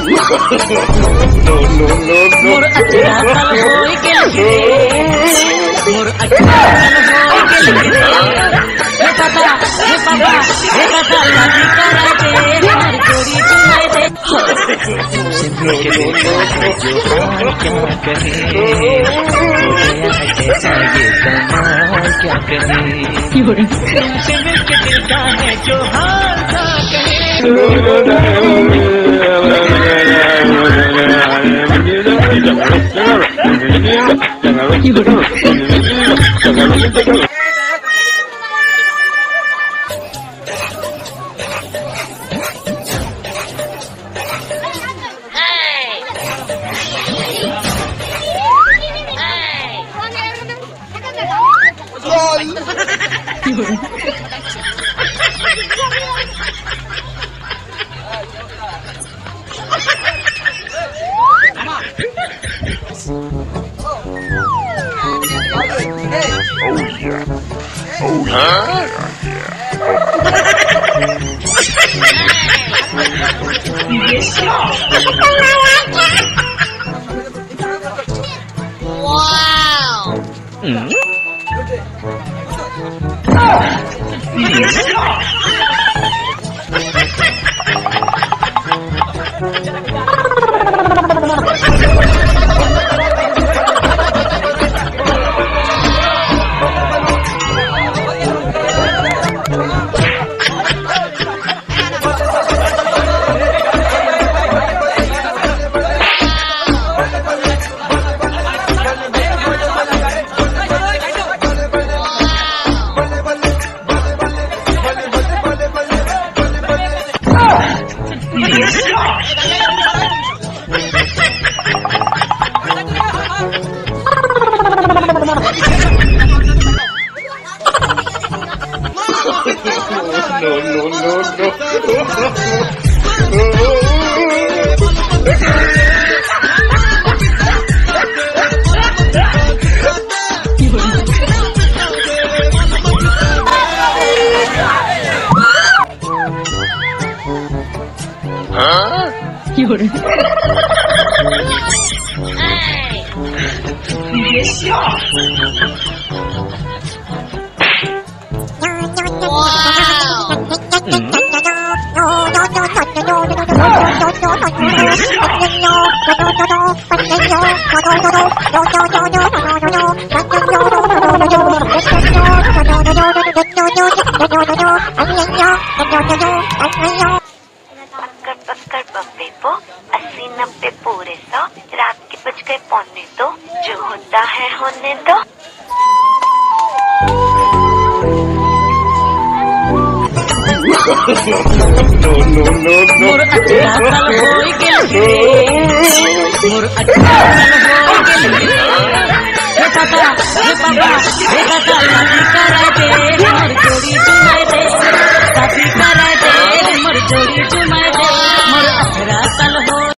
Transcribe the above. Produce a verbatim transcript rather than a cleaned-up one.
मोर अचरा तल होई गेल रे मोर अचरा तल होई गेल रे हे बाबा हे बाबा हे बाबा शादी करा दे हमार जोड़ी चुनाई दे जिंदगी के जो हाल क्या कहे हो गया है कैसा ये कमाल क्या कहे जिंदगी के दिल का है जो हाल क्या कहे मोर अचरा तल होई गेल रे मोर अचरा तल होई गेल रे हे बाबा हे बाबा हे बाबा